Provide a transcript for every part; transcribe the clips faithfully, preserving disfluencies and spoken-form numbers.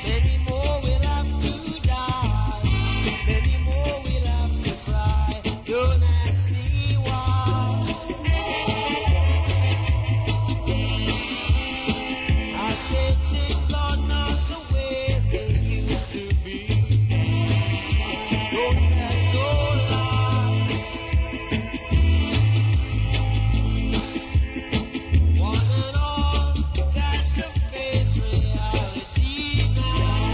Many more will have to die. Many more will have to cry. Don't ask me why. I said things are not the way they used to be. Don't tell no lie. One and all got to face reality now.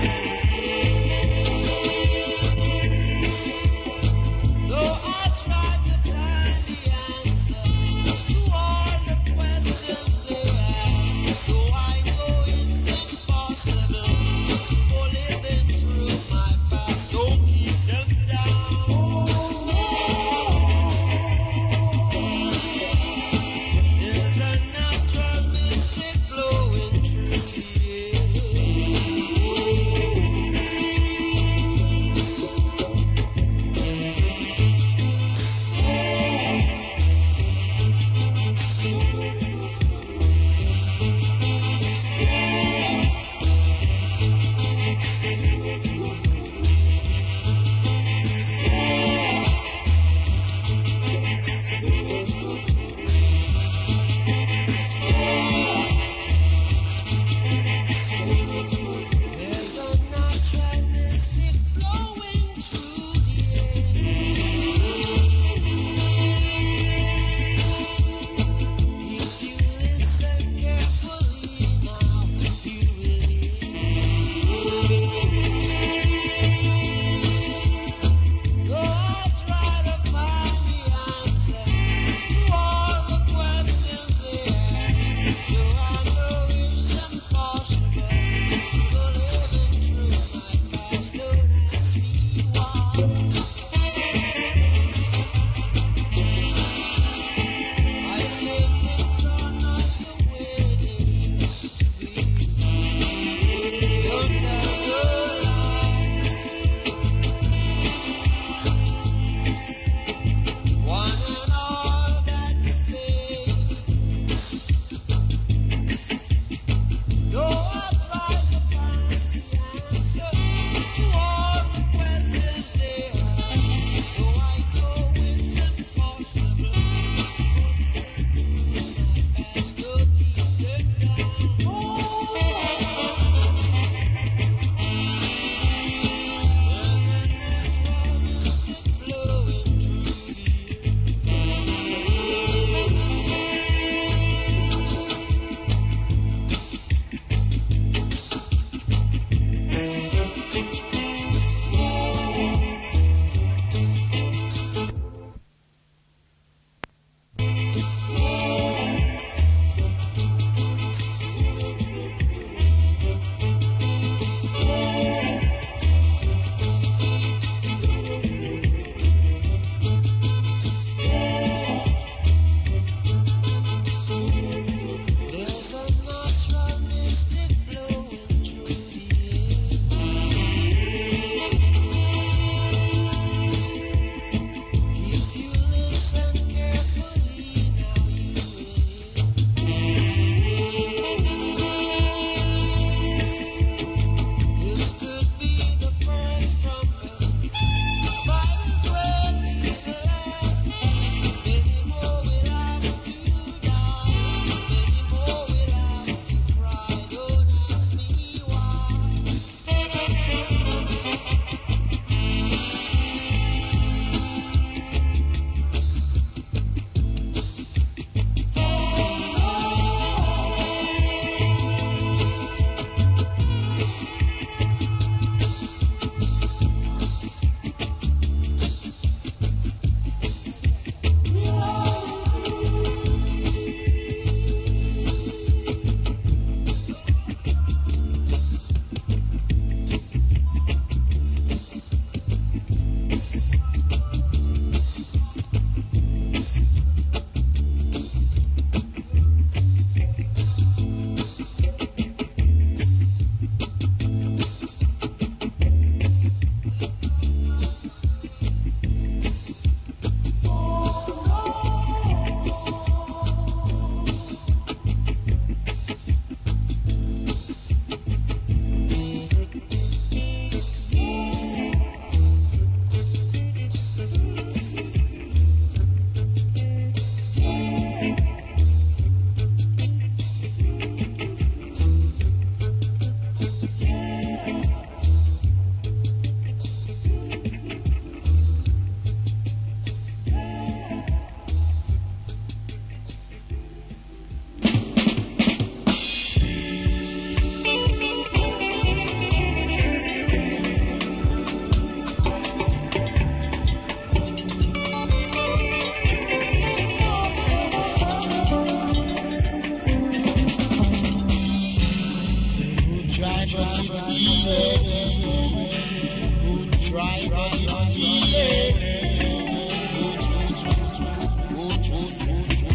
it's stealing. Good try, but it's stealing. Good, good, good, good, good, good.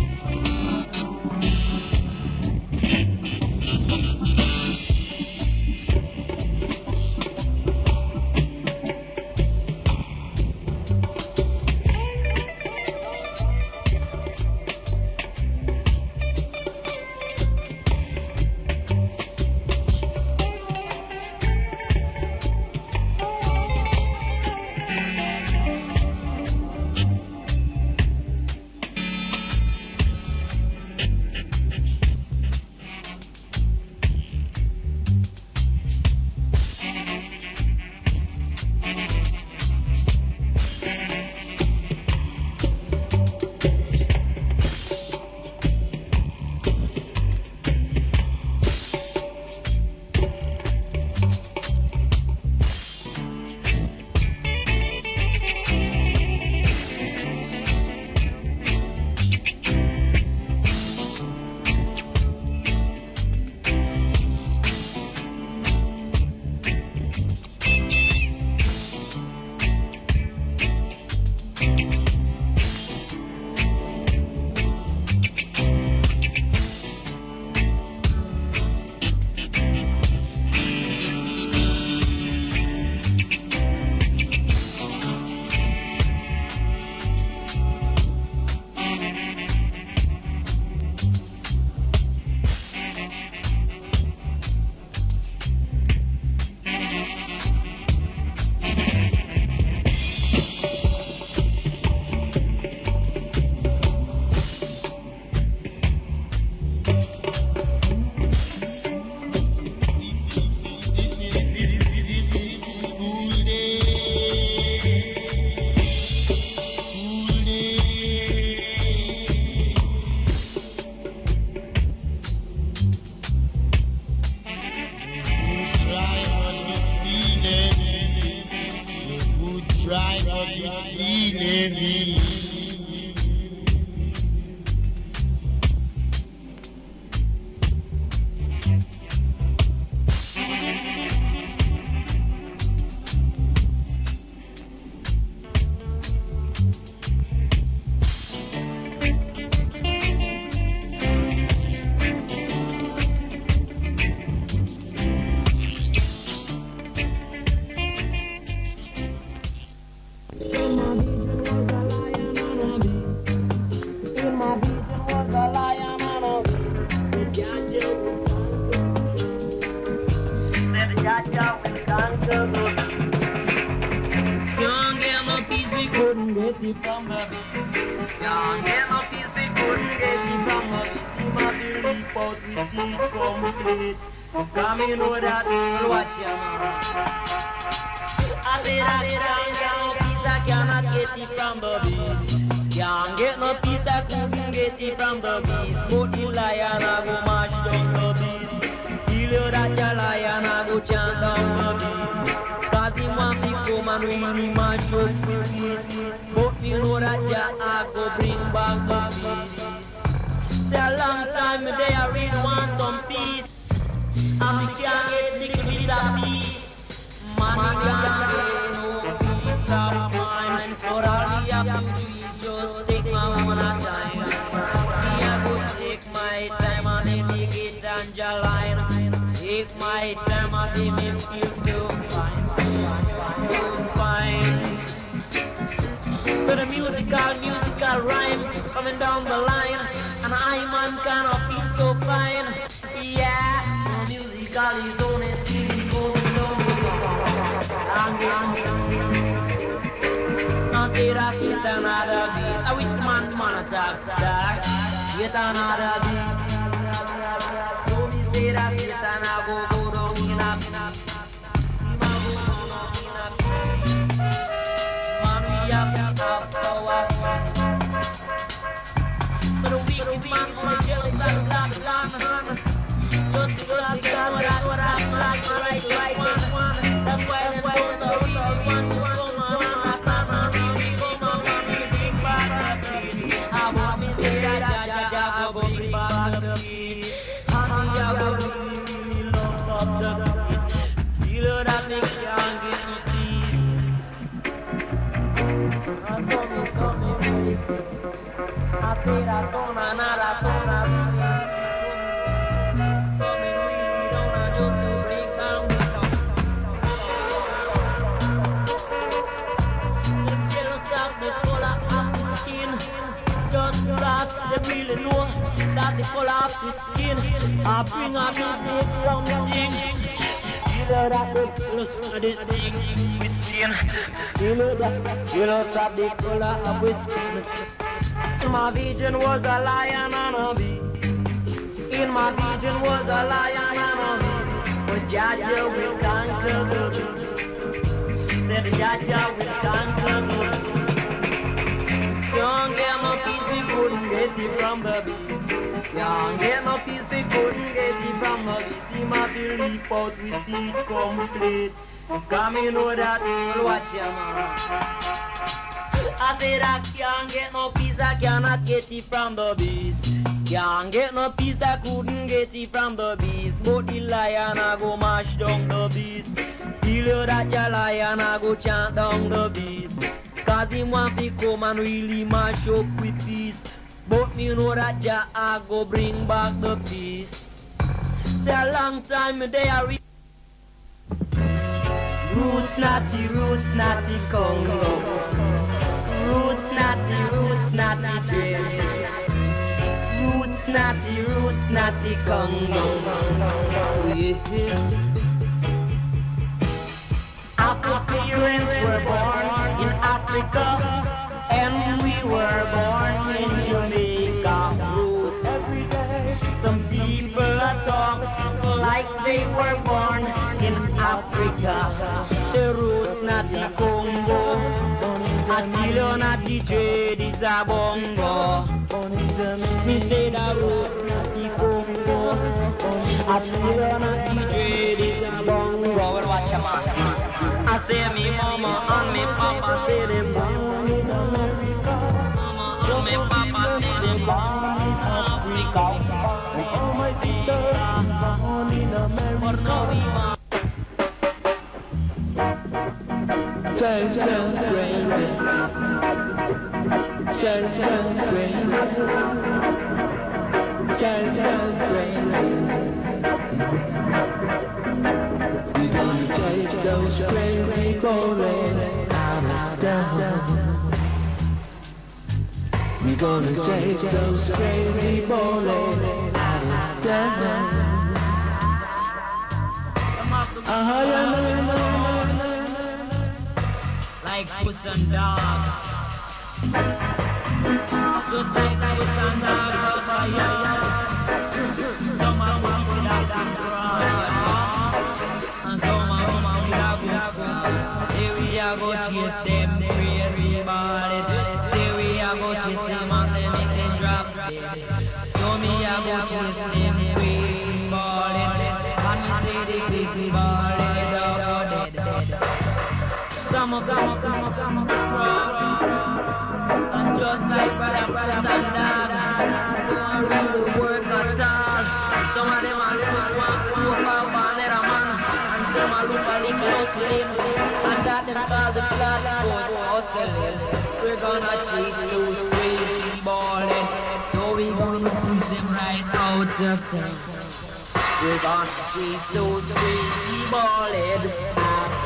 that they can't get no peace. I told me coming crazy. I said I don't know, not I don't know. Coming really don't I just to break down the top. The jealous of the color of the skin. Just that they really know that the color of the skin I bring a music from the thing. You know that the look of this thing with skin. You know that you know that the color of the skin. My vision was a lion and a beast. In my vision was a lion and a beast. But Jaja will conquer the beast. Said Jaja will conquer the beast. Can't get no peace, we couldn't get it from the beast. Can't get no peace, we couldn't get it from the beast. See my belief out, we see it complete. Cause me know that we'll watch ya man. I said I can't get no peace, I cannot get it from the beast. Can't get no peace, I couldn't get it from the beast. But the lion I go mash down the beast. Feel you that ya lion I go chant down the beast. Cause him want to come and really mash up with peace. But me know that Jah I go bring back the peace. Say a long time they are re- Roots natty, roots natty Congo. Roots natty, roots natty dream. Roots natty, roots natty Congo. Yeah. Our parents were born in Africa, and we were born in Jamaica. Roots every day. Some people talk like they were born in Africa. The roots not the Congo, Attilo not the trade is a bongo. Me say the roots not the Congo, Attilo not the trade is a bongo. Well, watch your man. I say me mama and me papa say them born in America. Mama and me papa say them born in Africa. Me and my sister born in America. Just just crazy. Just just crazy. Just just crazy. We gonna chase those crazy bullets out of town. We gonna chase those crazy bullets out of town. Uh-huh, yeah, like puss and dog. Just like puss and dog, some of them will have them cry. And some of them will have them. Here we are go chase them crazy bodies. Here we are go chase them and they make them drop. So me a go chase them crazy bodies. And me say the crazy bodies are dead. Some of them, some of them, some of them crawl. And just like brother, brother, and dad, don't really work at all. Some of them are look one, two, five, one, and a man. And some are look a little slim. And that them call the flat boys hustling. We're gonna chase those crazy ballin'. So we gonna push them right out of town. We're gonna chase those crazy ballin'.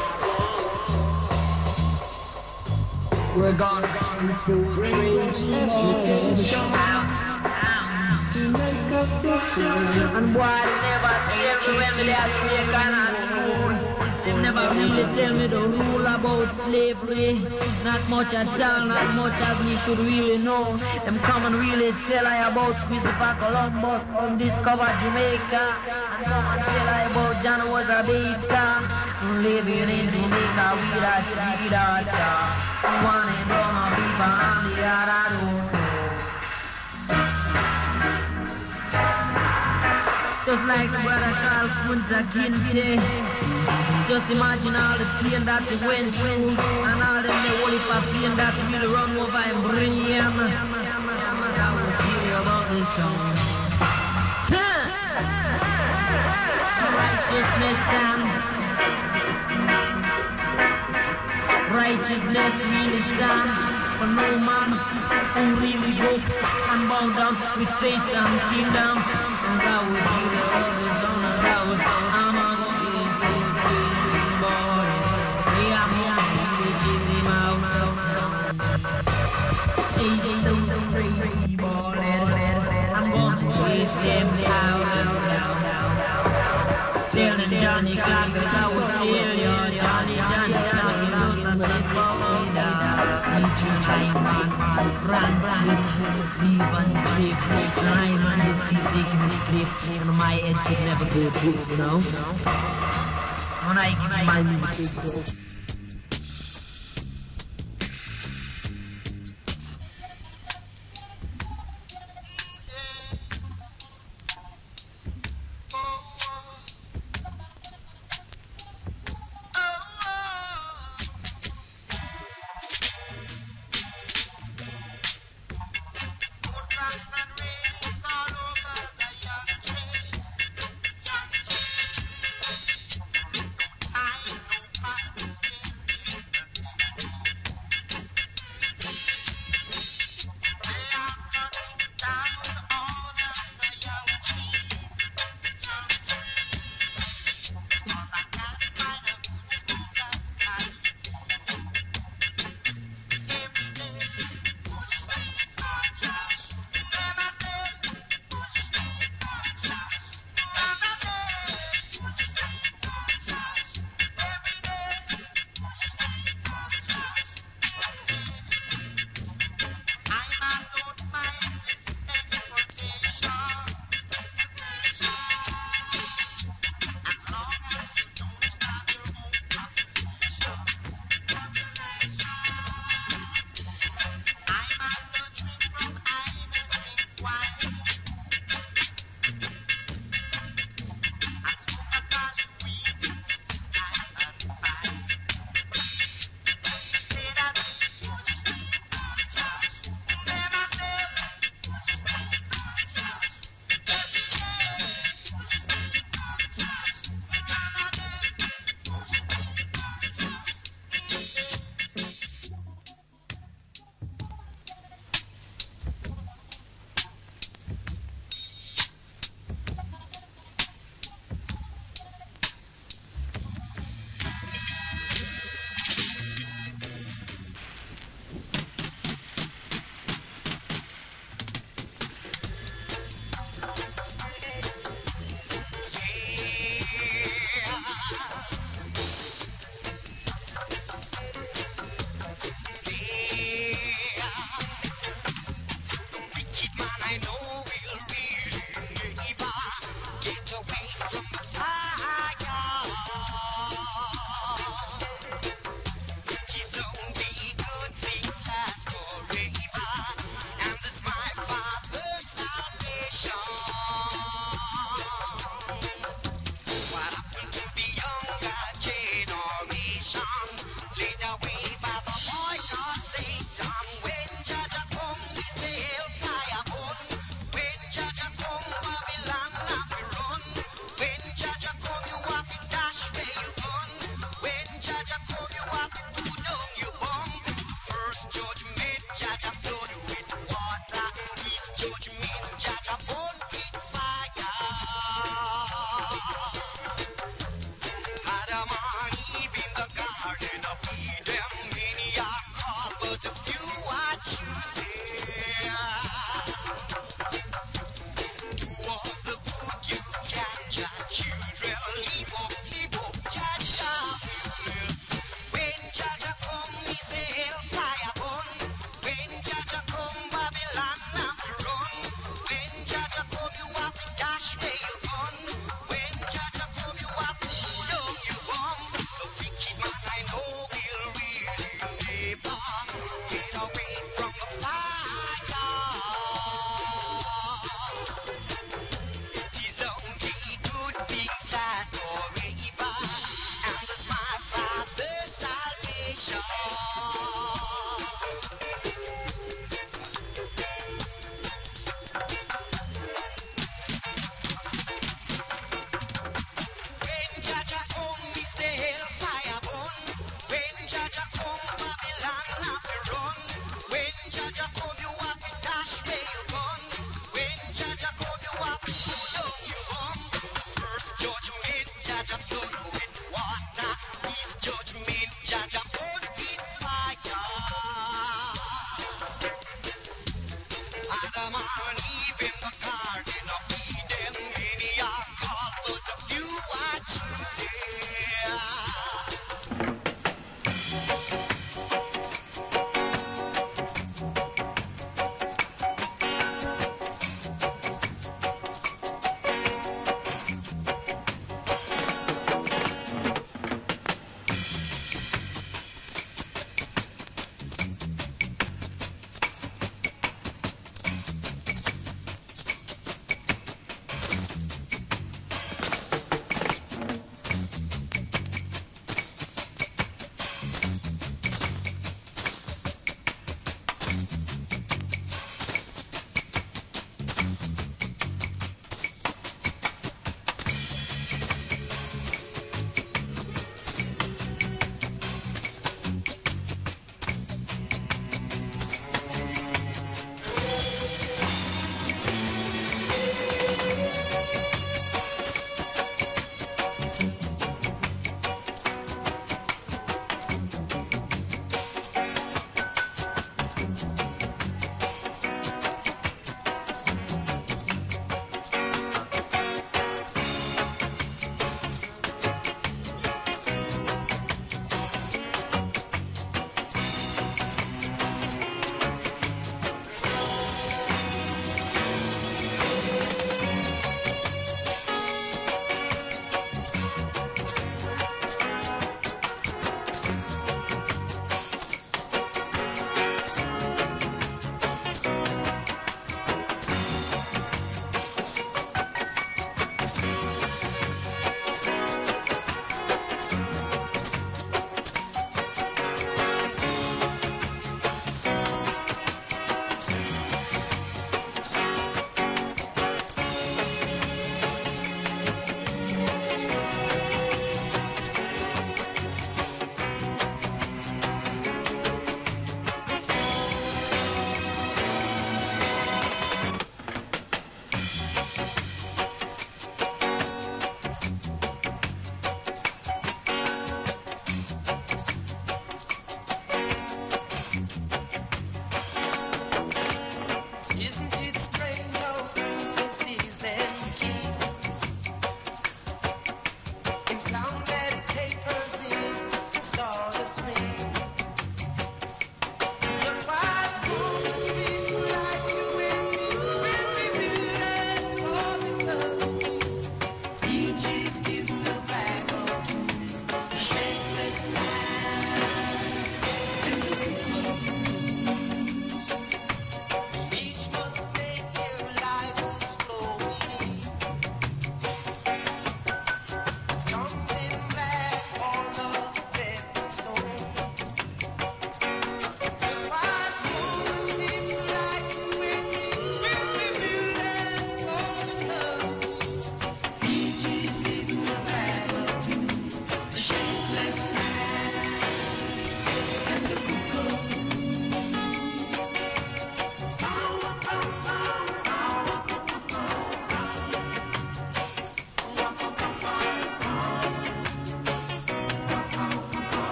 We're gonna shoot those crazy ballin'. To make us different. And boy, they never tell me when they are still kind of school. They never really tell me the rule about slavery. Not much at all, not much as me should really know. Them come and really tell I about Christopher Columbus from discover Jamaica. And come and tell I about John was a beta. Living in Jamaica with a street data. One in Roma, people on the other road. Just like brother Carl Kunta Kinte. Just imagine all the pain that he went through and all the holy pain that will run over and bring him. I will tell you about this song. Righteousness stands. righteousness really stand for no man who really broke and bowed down with faith and kingdom. And that would be the Lord is on and that would among these things sweet boys. Yeah, I'm really giving out of town. Hey, hey, those crazy boys, I'm gonna chase them down, down, down, down, down. Telling Johnny Clark cause I would kill you, Johnny, Johnny, Johnny, Johnny, Johnny, Johnny, Johnny, meet you, giant man, run, run, leave and break, break, line, and just keep taking this clip, and my head could never go through, you know? When I give my music, Time, no time.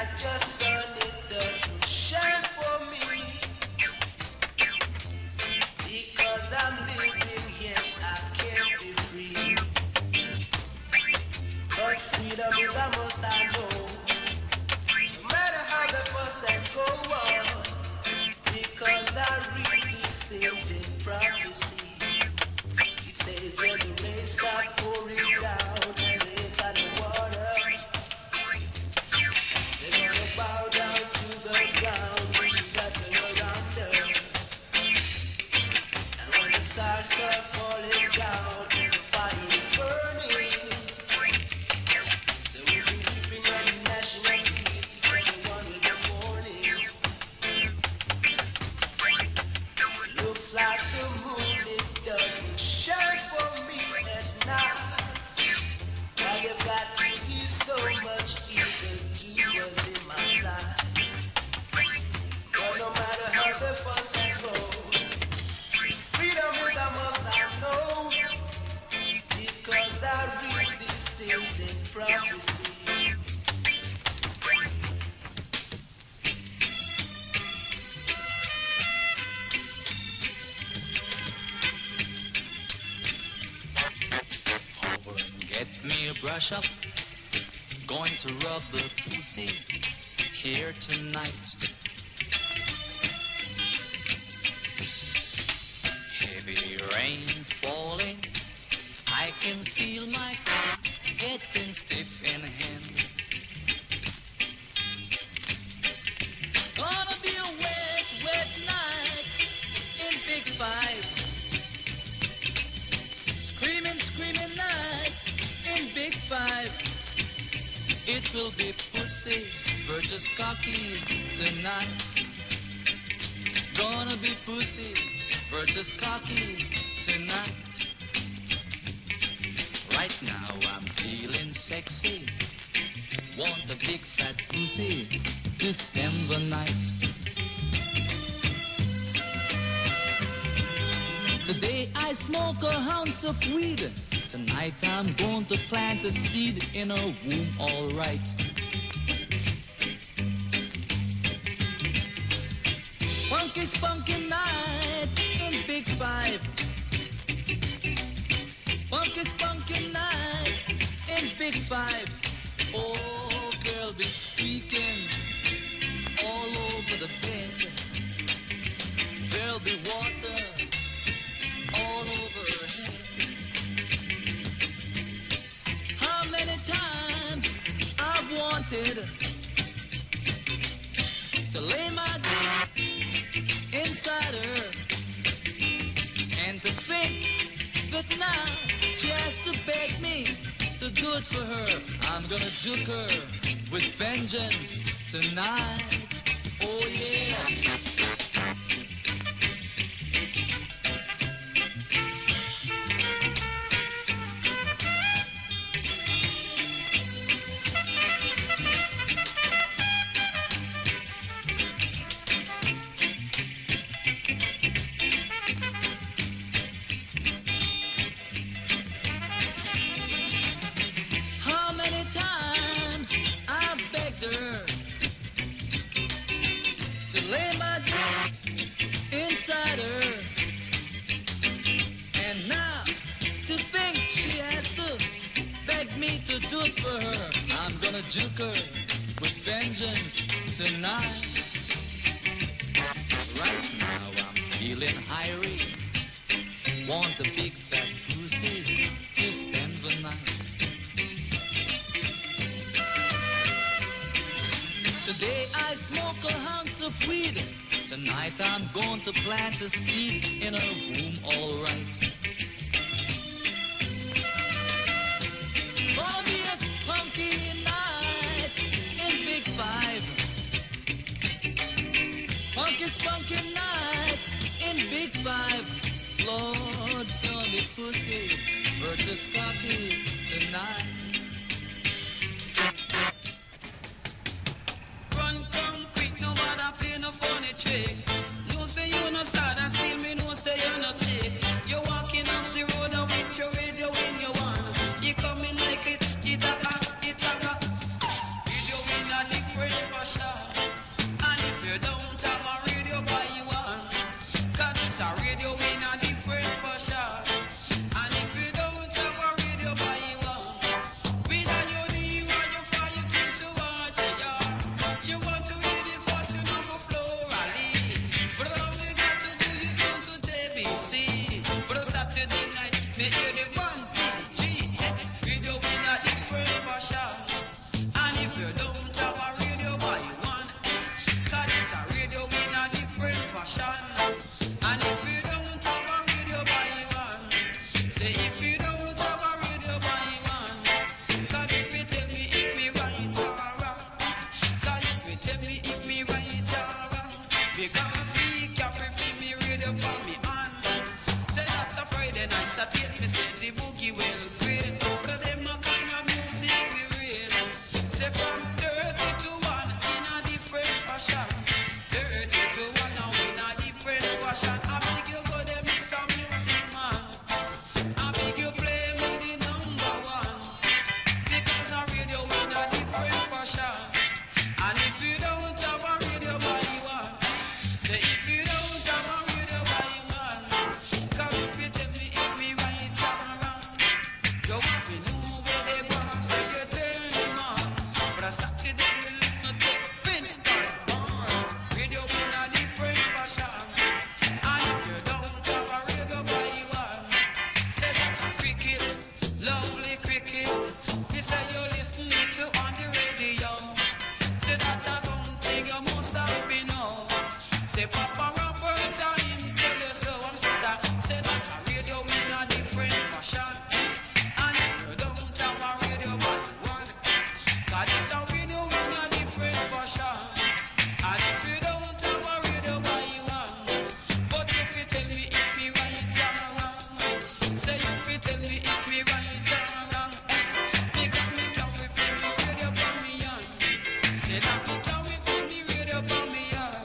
like your sun, it doesn't shine for me. Because I'm living yet I can't be free. But freedom is a must I know. No matter how the fuss and go on. Because I read these things in prophecy. It says when the rain starts pouring down and it's on the water, they're gonna bow down to the ground, wishing that they were under. And when the stars start falling down and the fire is burning, they will be weeping on the national teeth for the one in the morning. Looks like the moon, it doesn't shine for me at night. Why you got to be so much evil doers in my sight? But no matter how the fuss and go, freedom is a must I know. Because I read these things in prophecy. Get me a brush up, going to rub the pussy here tonight. Heavy rain falling, I can feel my cock getting stiff in hand. Gonna be a wet, wet night in Big Five. Screaming, screaming night in Big Five. It will be pussy versus cocky tonight. Gonna be pussy versus cocky tonight. Right now I'm feeling sexy. Want a big fat pussy to spend the night. Today I smoke a ounce of weed. Tonight I'm going to plant a seed in a womb, alright. Spunky, spunky night in Big Five. Spunky, spunky night in Big Five. Oh, girl be squeaking all over the bed. There'll be water all over her head. How many times I've wanted to lay my dick inside her, and to think that now she has to beg me to do it for her. I'm gonna juke her with vengeance tonight. Oh yeah. To do it for her, I'm gonna juke her with vengeance tonight. Right now I'm feeling hiry. Want a big fat pussy to spend the night. Today I smoke a ounce of weed. Tonight I'm going to plant a seed in her womb, alright. Gonna be a spunky night in Big Five. Spunky, spunky night in Big Five. Lord, gonna be pussy versus cocky tonight. Run, come quick, no bother play no funny trick. No say you no sad and still me no say you no sick. You're walking up the road with your radio in your one. You coming like it, it a a, it a a. Video in a different Because we carry for me radio for me on. Say that's a Friday night, I take me say the boogie well great. But them a kind of music we read. Say from thirty to one in a different fashion. Thirty to one now in a different fashion. I beg you go there mix some music man. I beg you play me the number one. Because a radio in a different fashion. And if you don't have a radio by you one, say if you don't have a radio by you one, come if you tell me if me right or wrong. You want to know where they go and say you turn them on. But a Saturday we listen to Winston Barnes. Radio in a different fashion. And if you don't have a radio by you one, say that a cricket, lovely cricket. This say you listen to on the radio. Say that a something you must have been know. Say Papa Robert and him tell you so and sister. Say that a radio in a different fashion. And if you don't have a radio but you want, cause it's a radio in a different fashion. And if you don't have a radio by you want, but if you tell me if me right or wrong, say if you tell me if me right or wrong, because me carry for me radio for me on. Say that me carry for me radio for me on.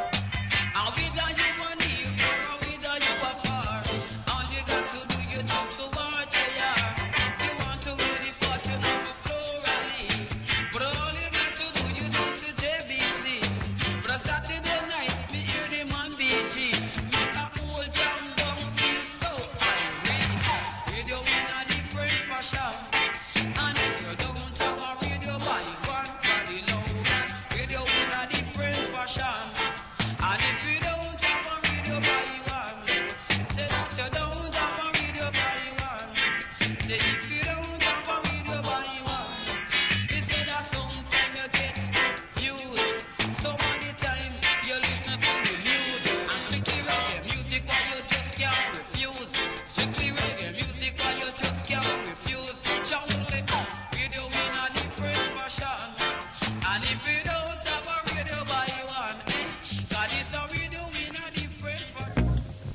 I'll be there you want near or I'll be there you are far. All you got to do you talk to what you are. You want to hear the fortune of a florally, but all you got to do you talk to J B C. But a Saturday night me hear the man B G. Make a whole jam down feel so irate. Radio in a different fashion. And if you don't have a radio by one body load, radio in a different fashion. And if you don't have a radio by one, say that you don't have a radio by one. Say if you don't have a radio by one, they say that sometimes you get confused. Some of the time you listen to the music and strictly reggae music while you just can't refuse. Strictly reggae music while you just can't refuse. Jungle radio in a different fashion. And if you don't have a radio by one, eh, God is a radio in a different fashion.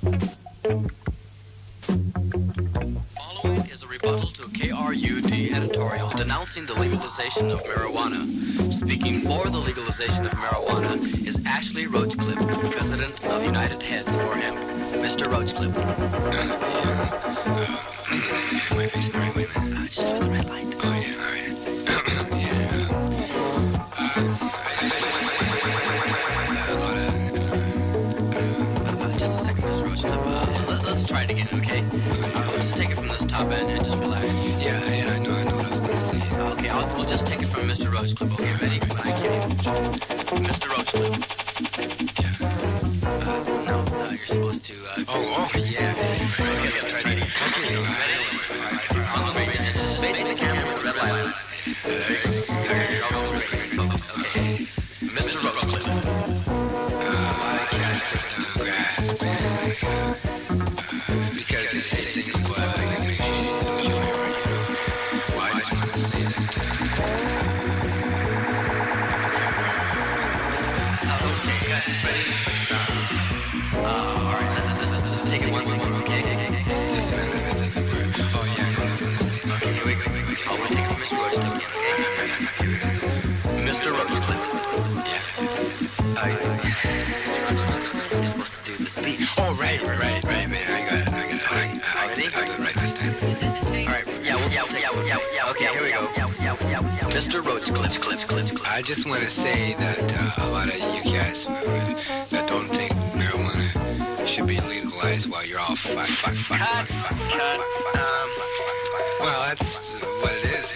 Following is a rebuttal to K R U D editorial denouncing the legalization of marijuana. Speaking for the legalization of marijuana is Ashley Roachcliffe, president of United Heads for Hemp. Mister Roachcliffe. Am I facing the right way, man? Uh, just look at the red light. Oh, yeah, all right. yeah. Uh, I, a lot of... Uh, just a second, Mister Roachcliffe. Uh, let, let's try it again, okay? Uh, let's take it from this top end and just relax. Yeah, yeah, I know, I know what I was going to say. Okay, I'll, we'll just take it from Mister Roachcliffe. Okay, ready? When I give you Mister Roachcliffe. Uh, no, no, you're supposed to. Uh, Oh, oh, yeah. Okay, let's try it again. Okay, no, I- Ready? On the screen, and just face the camera with the red light on it. Okay, Mister Roachcliffe. I can't put down grass, man. Uh, because they say things like, like, make sure you lose your memory, you know. Well, I just want to say that, Uh, okay, good. Ready? Uh, all right, let's, let's, let's just take it one more, okay? just a minute. Oh, yeah. Okay, wait, wait, wait, wait. I'll take it from Mister Roachcliffe again, okay? Mister Roachcliffe. Yeah. Uh, you're supposed to do the speech. Oh, right, right, right, man. I got it, I got it. I, I, Ready? I, I got it right this time. All right, yeah, well, yeah, yeah, yeah, yeah, okay, here we go. Yeah, yeah, yeah, yeah. Mister Roachcliffe, Cliff, Cliff, Cliff. I just want to say that uh, a lot of you cats uh, that don't think marijuana should be legalized while you're all fuck, fuck, fuck, fuck, fuck, fuck, fuck, fuck. Um, Well, that's what it is.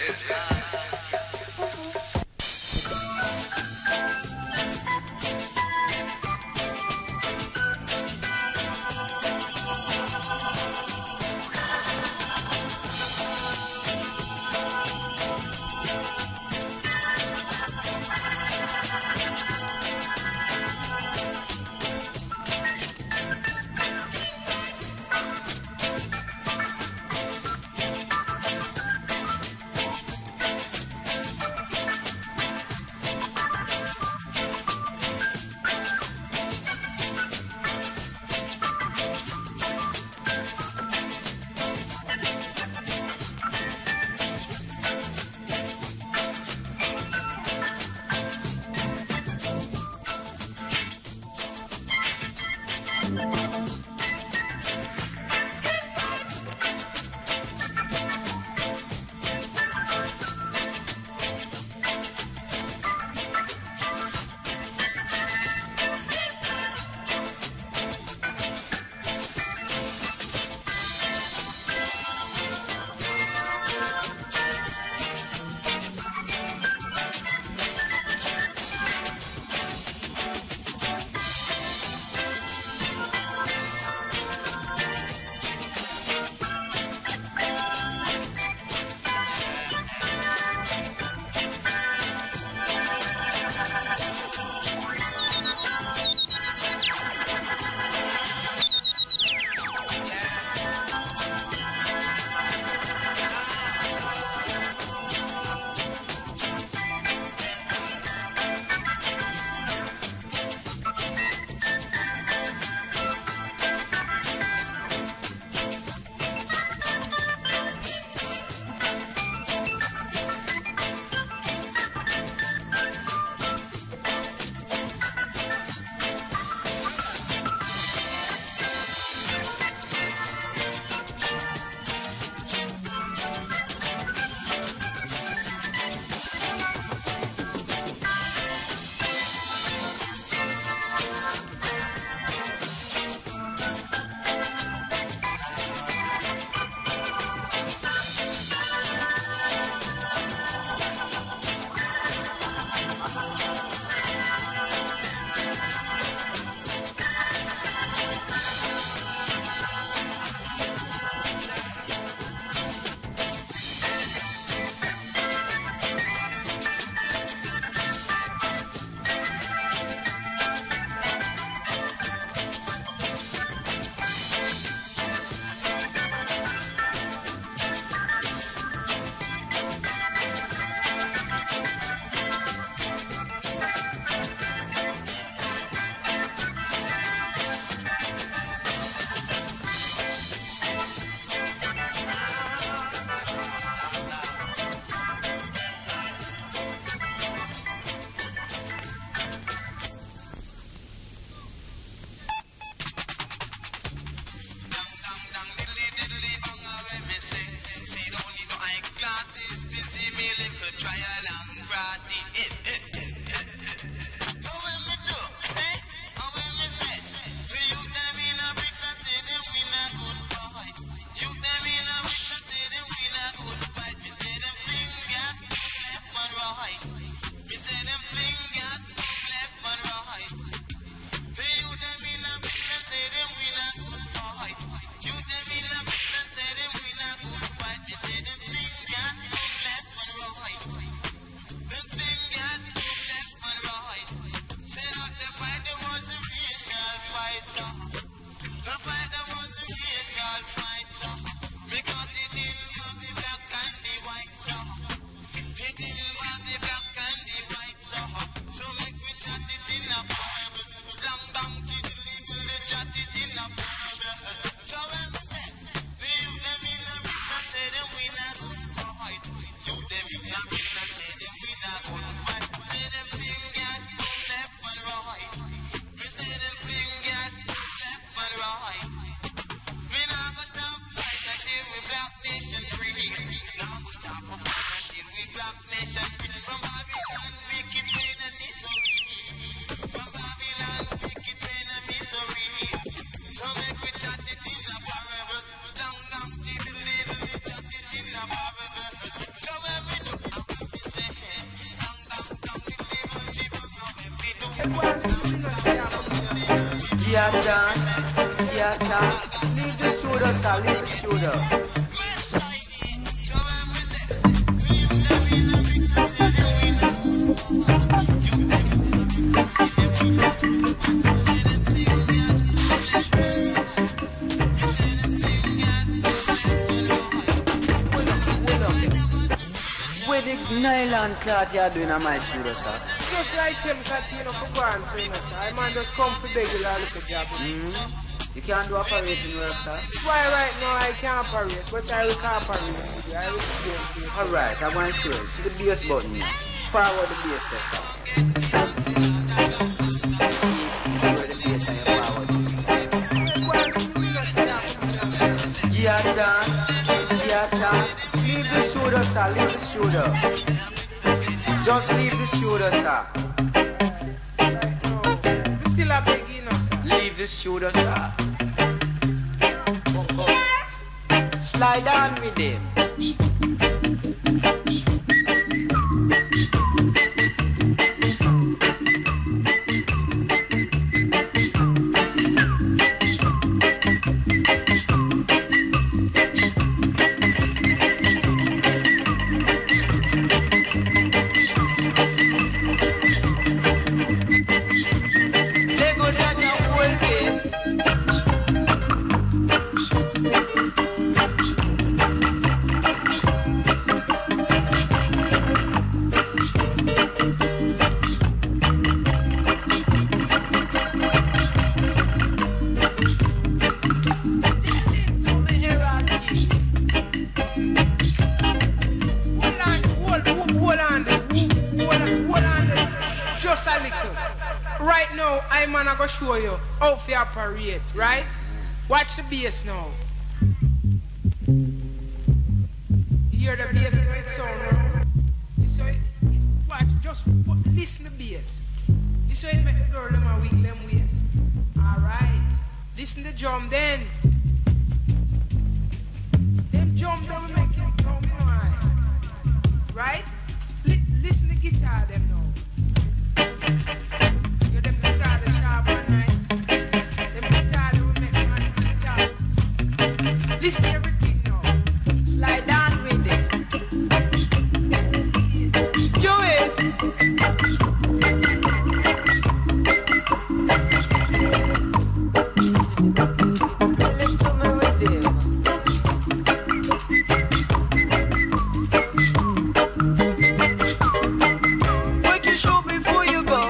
sir. The fight that was a racial fight, sir. Because it didn't have the black and the white, sir. It didn't have the black and the white, sir. So make me chat it in a parable. Slam bang tiddly diddly, chat it in a parable. So when we say, leave them in a business, say them we not good fight. You them in a business, say them we not good fight. Say them fingers pull left and right. Me say them fingers pull left and right. Me not go stop fight until we black nation free. Not go stop a fight until we black nation free. From Babylon, wicked pain and misery. From Babylon, wicked pain and misery. So make we chat it in a parables. Down, down, tiddly, diddly, chat it in a parables. So when we do, how can we say, down, down, down, diddly, diddly, when we do, Yeah, dance. Yeah, dance. Leave the shooter, sir. Leave the shooter. Where the nylon cloth you are doing on my shooter, sir? Just like him continue for go and say, sir. I man just come to beg you a little job. Mm-hmm. You can't do operating work, sir? Why right now I can't operate, but I will cooperate with you. I will explain to you. Alright, I'm going to show you. See the bass button here. Forward the bass, sir. Forward the bass and you forward. Yeah, dance. Yeah, dance. Leave the shooter, sir. Leave the shooter. Just leave the shooter, sir. Right now, we still a begging, sir. Leave the shooter, sir. Slide on with him. Show you how to operate, right? Watch the bass now. You hear the bass how it sound now? You saw it, it's, watch, just listen to the bass. You saw it make the girl them a wiggle them waist. Alright. Listen to the drum then. Them drum them make you come on. Right? Li- listen to the guitar them now. You them guitar the sharp and nice. Them guitar they will make man guitar. Listen to everything now. Slide down with it. Do it. Listen to me with him. What you show before you go?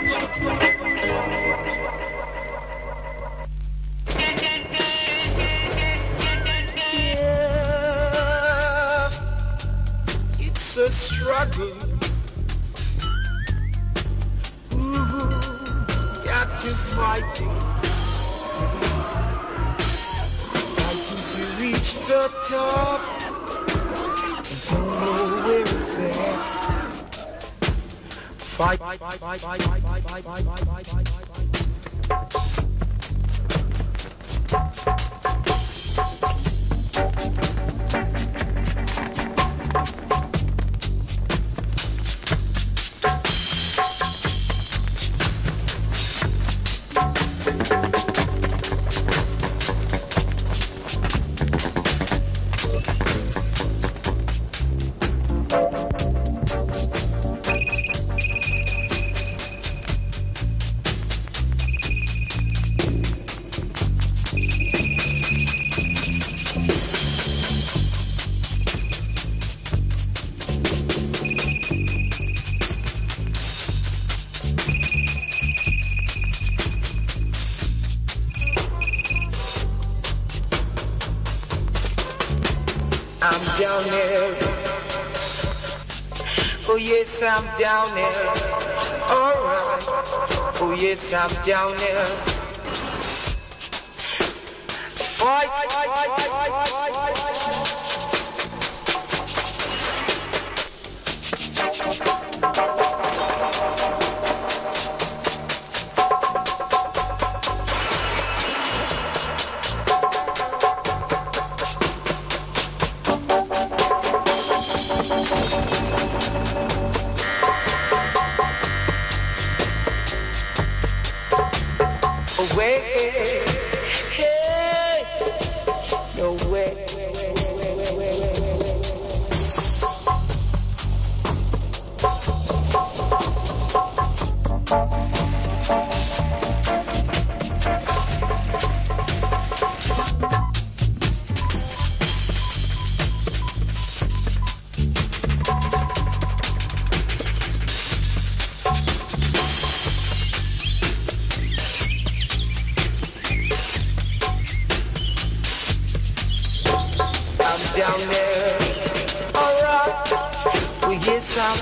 It's a struggle. Ooh, got to fighting. Fighting to reach the top. Don't know where it's at. Fight, fight, fight, fight, fight, fight, fight, fight, fight, fight, fight, fight. I'm down there. Oh yes, I'm down there. Alright. Oh yes, I'm down there. Fight. Away, hey, no way. Down there, alright. We get some.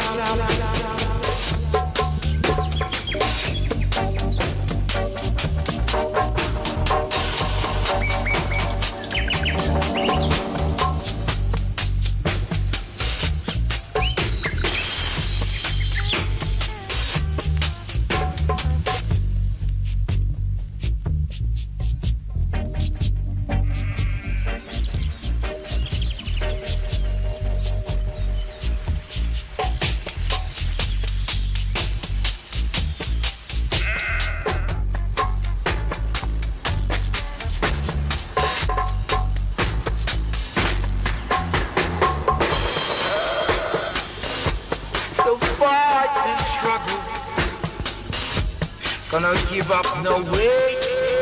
Gonna give up no way.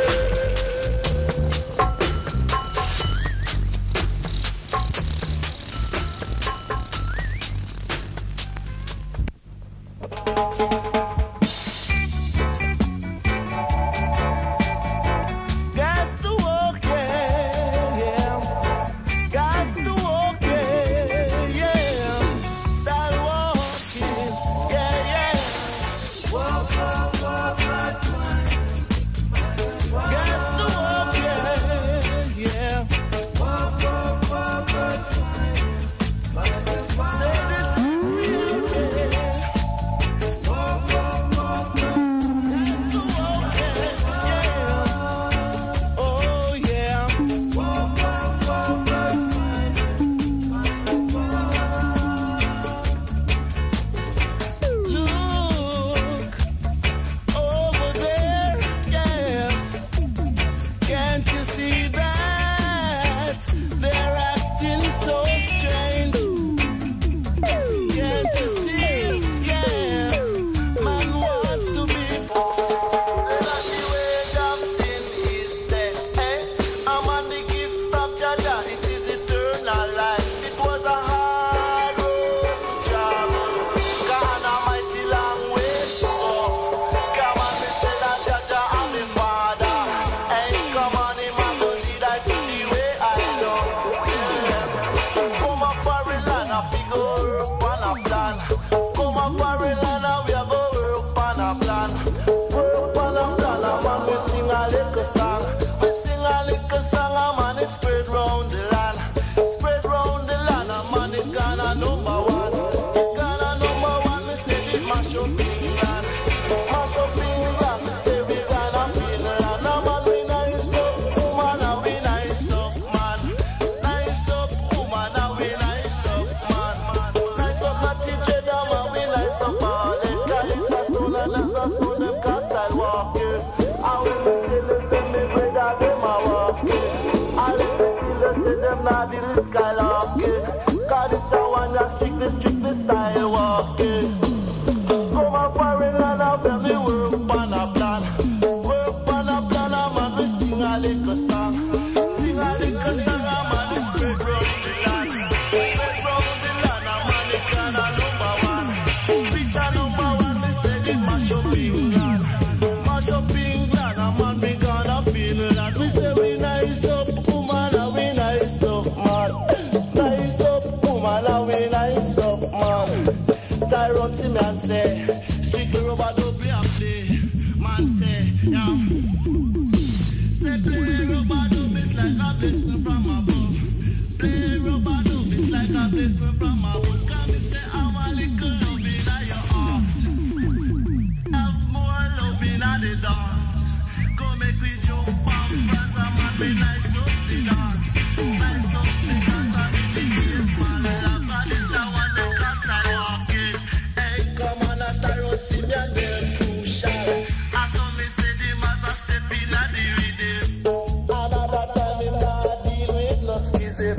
Got to walk, yeah. Got to walk, yeah. Start walking, yeah, yeah. Walk, walk, walk, walk. man say, yeah. Say play rubber dub, it's like a blessing from above. Play rubber dub, it's like a blessing from above. Come and say I'm a little love in your heart. Have more love in the dance. Go make me jump and dance, and man be nice up the dance. Nice up the dance, and it be this man love, and this the one that can start walking. Hey, come on, at the road, see me and get crucial. I saw me say the master step in at the rhythm. Another time him not deal with no schism.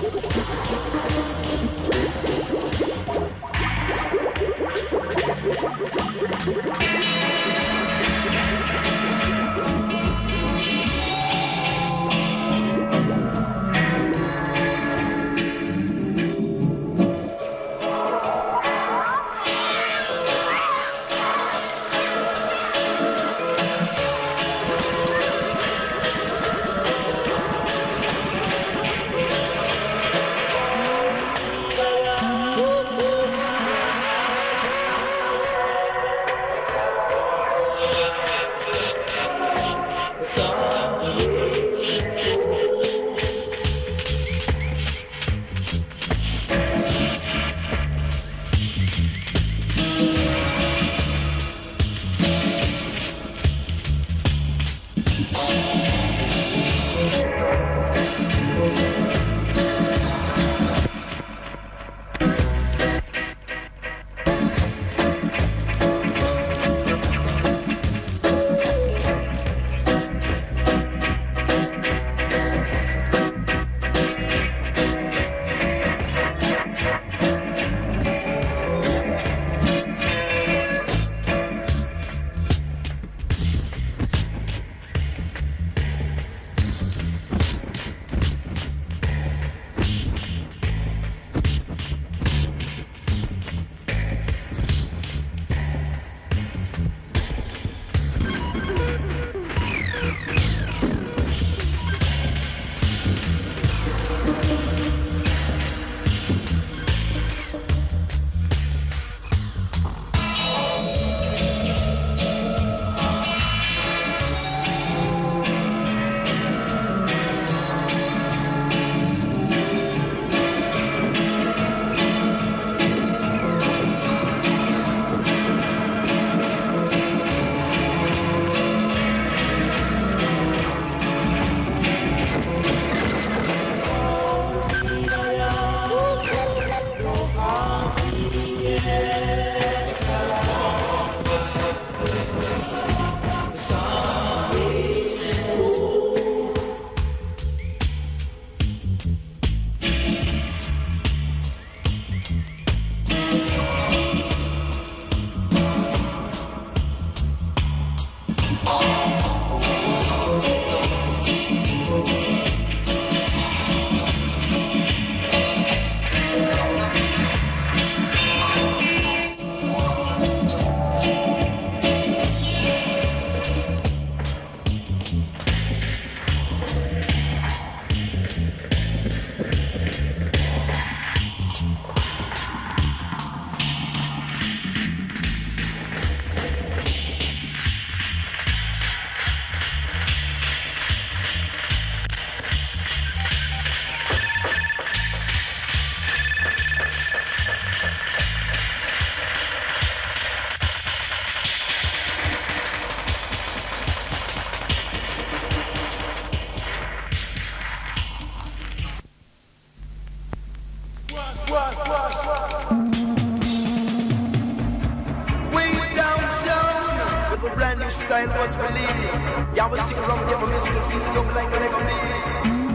style was released. Yeah, we stick around, get my mistress, feast young like a Lego beast.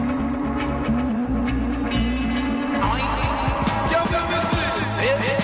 Yeah, we miss it.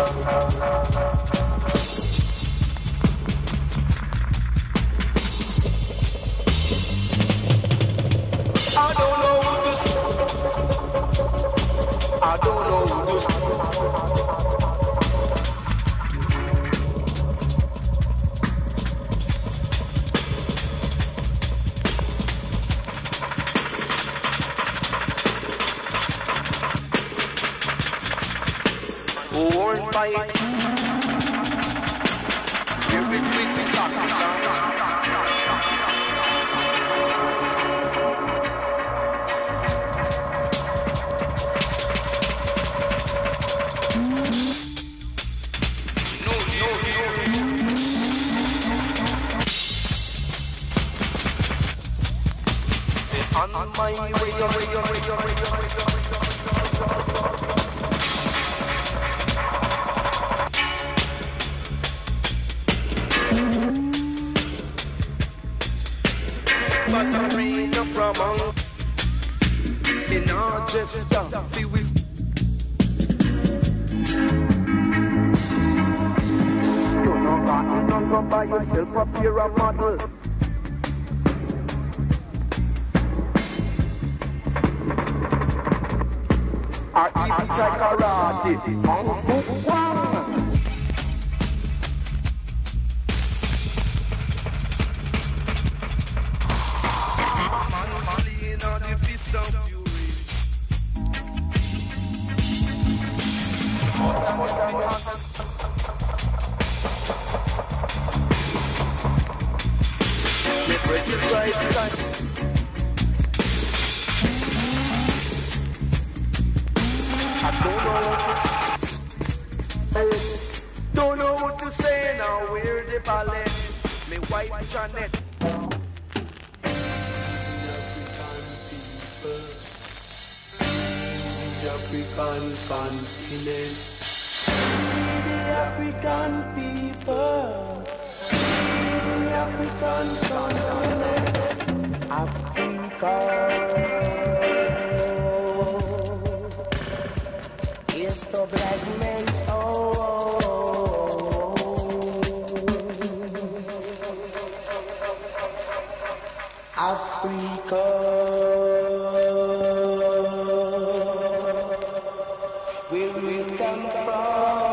I don't know who to say. I don't know who to say. Who won't fight? Every quick stop down. On my way, way, way, way, way, but the rain from on me not just stop be with you know got to don't go by yourself up here a model. Or even try karate on book one. Man slaying on the fist of fury. Me bridge it right side. I don't know what to say. Don't know what to say now. Where the ballet? Me white Janet. The African continent. The African people. The African continent. Africa. It's the black man's own. Africa, where we come from.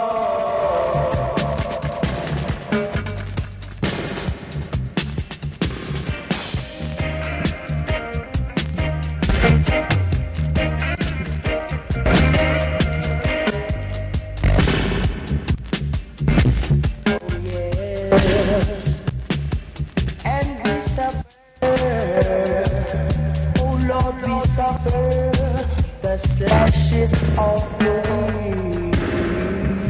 The slashes of the wind.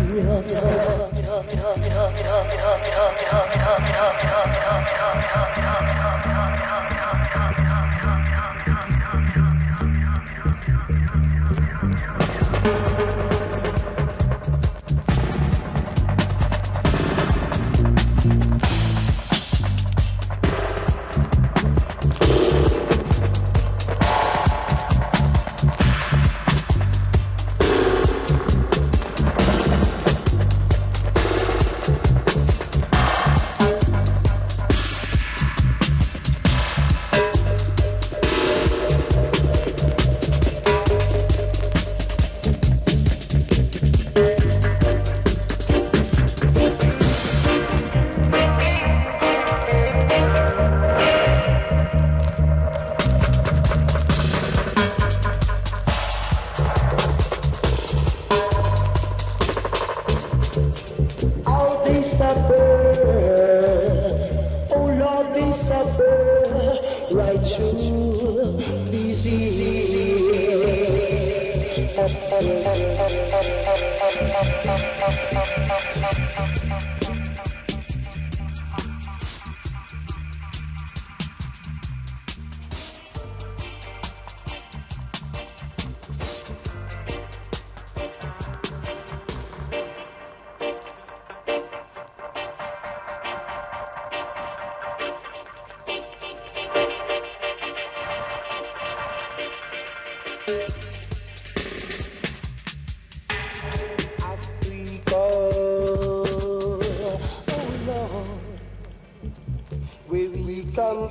come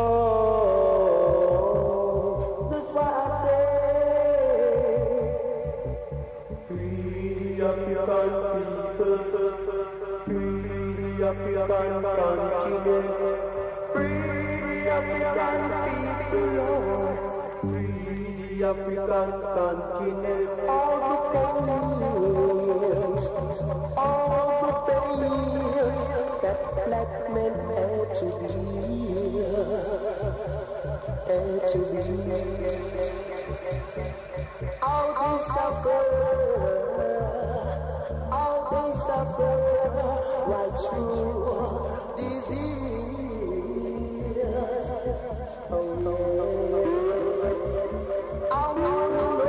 from. That's why I say, free African people, free African continent, free African people, Lord, free African continent, all the pains, all the pains that black men had to bear, had to bear. All they suffer, all they suffer, right through these years. Oh yes, I wanna know.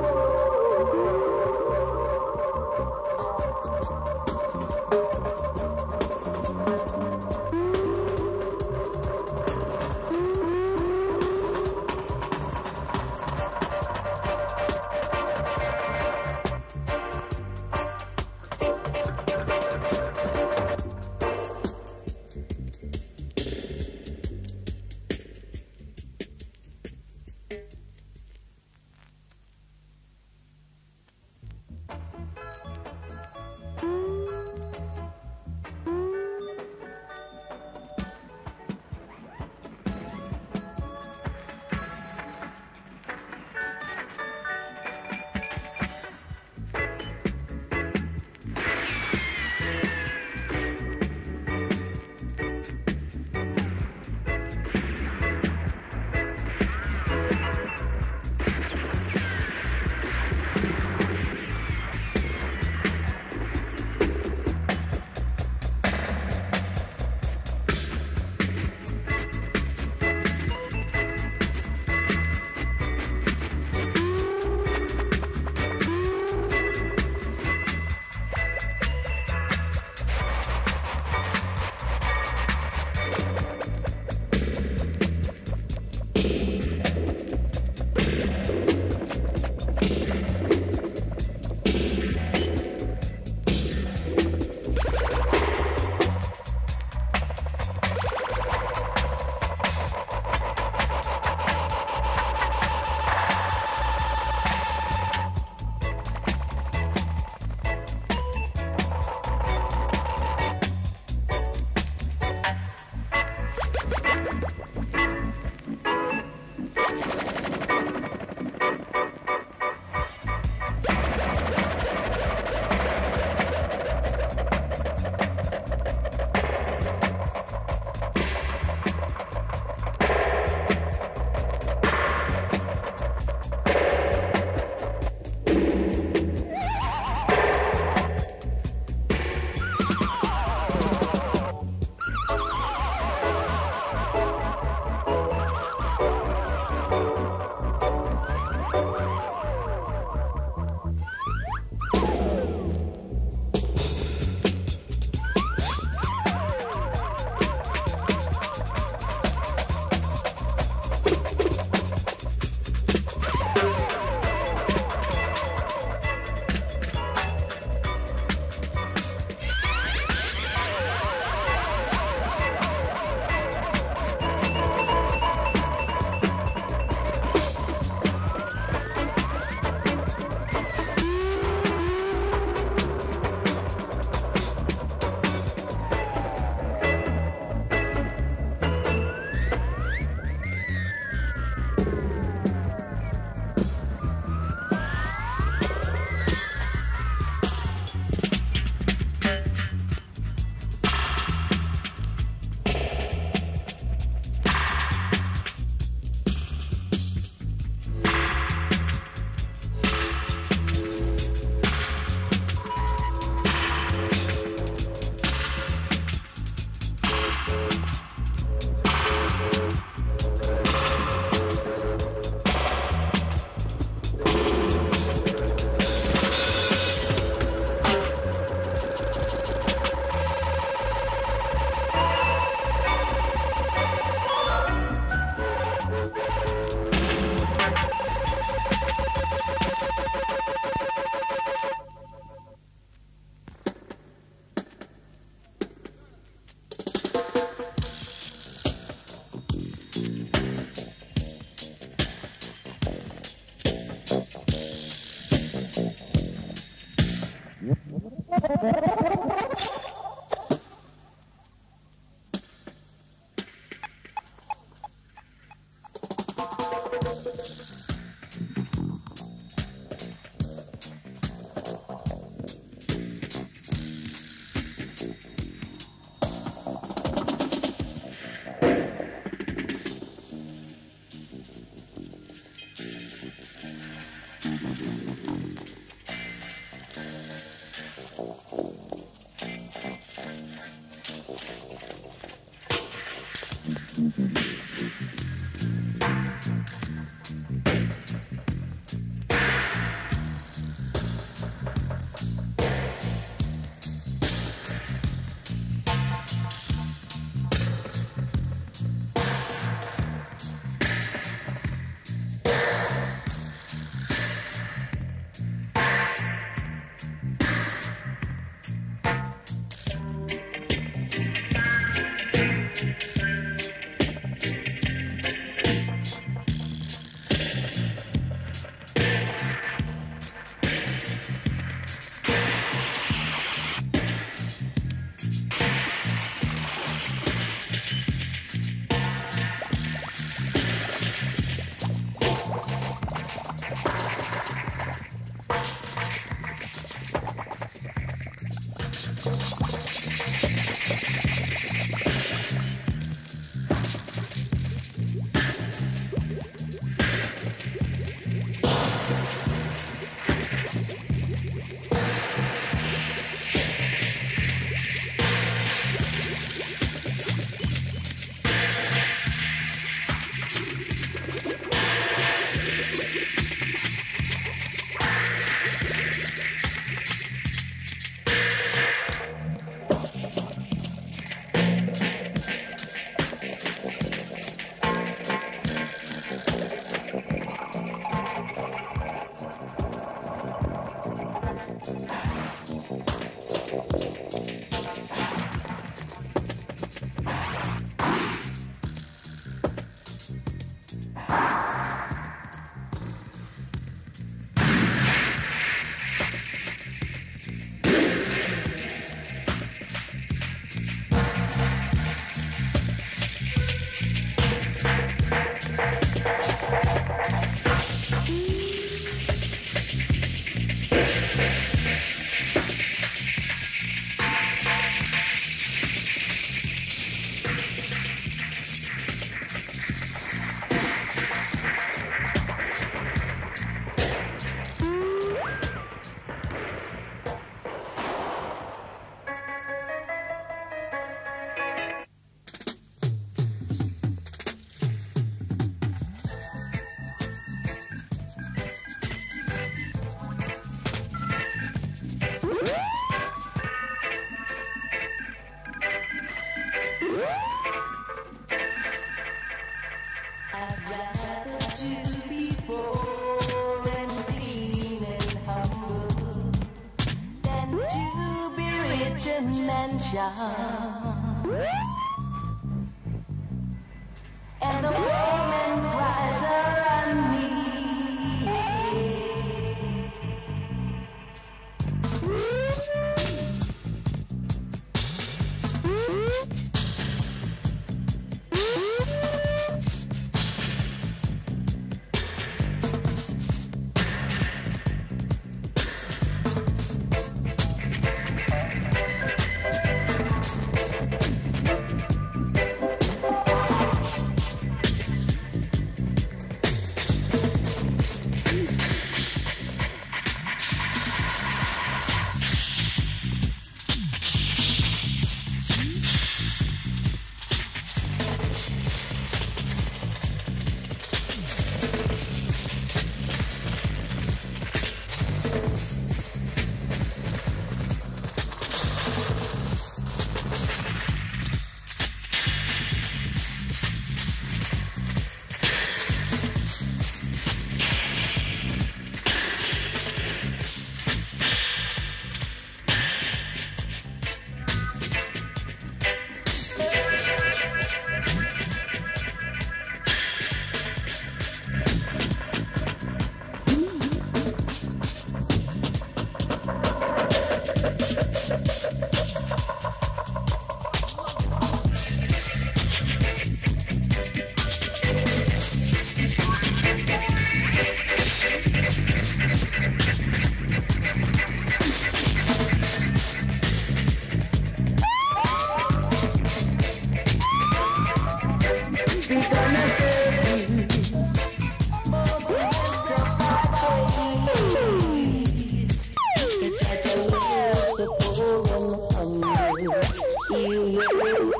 And the woman cries are on me.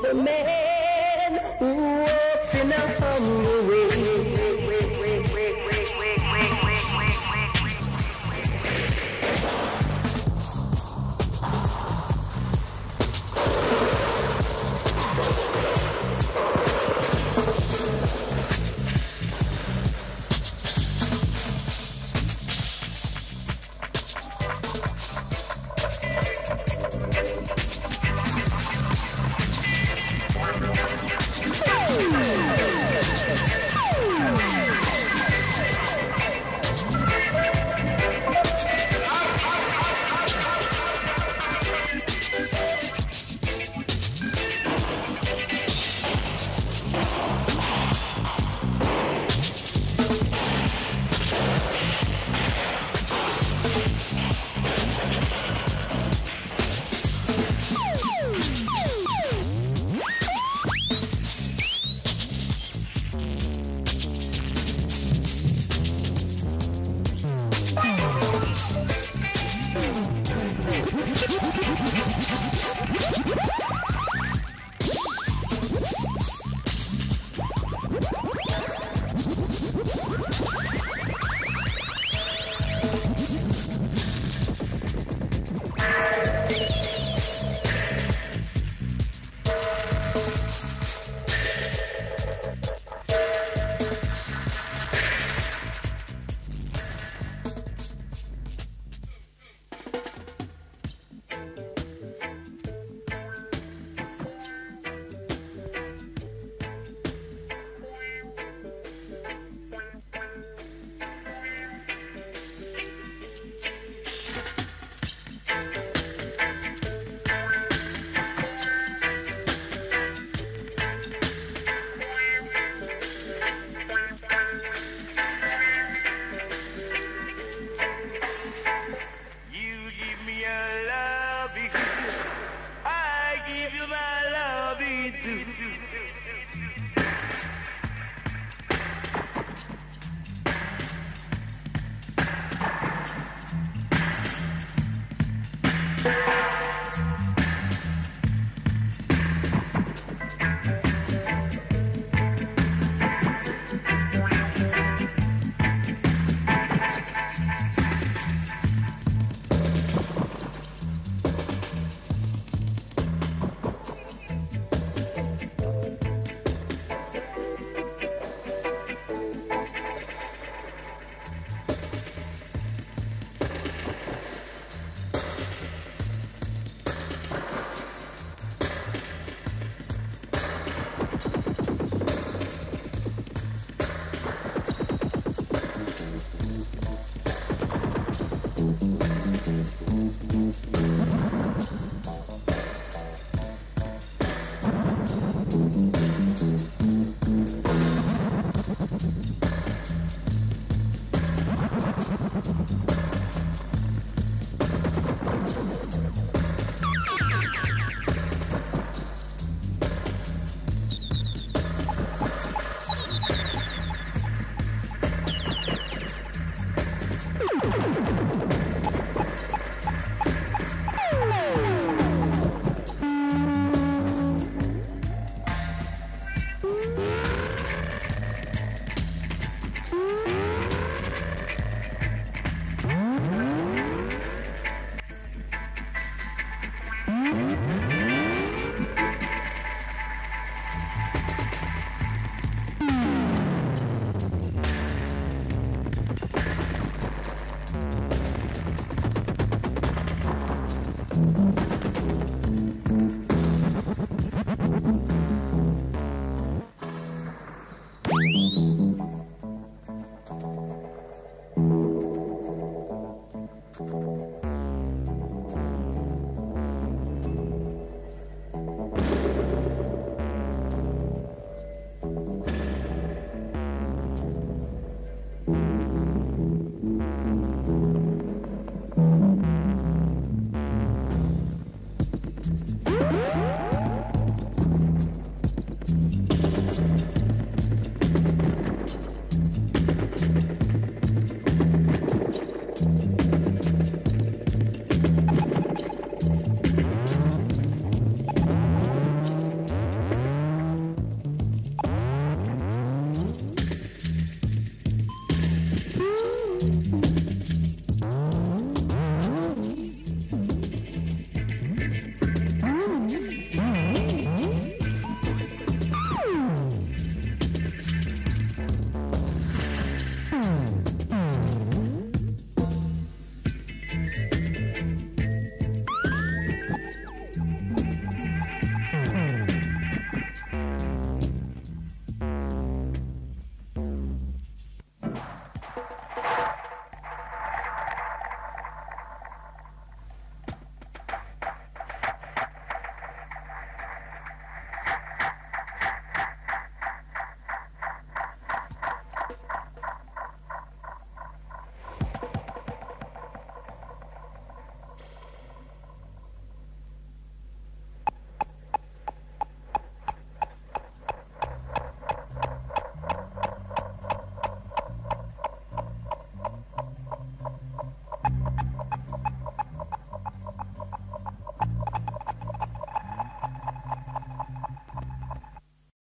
the man who walks in a humble way. Mm-hmm.